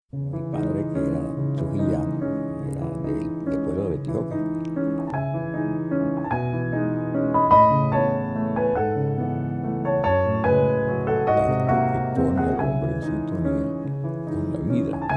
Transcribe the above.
Mi padre, que era trujillano, era del pueblo de Betioque. Arte que pone al hombre en sintonía con la vida.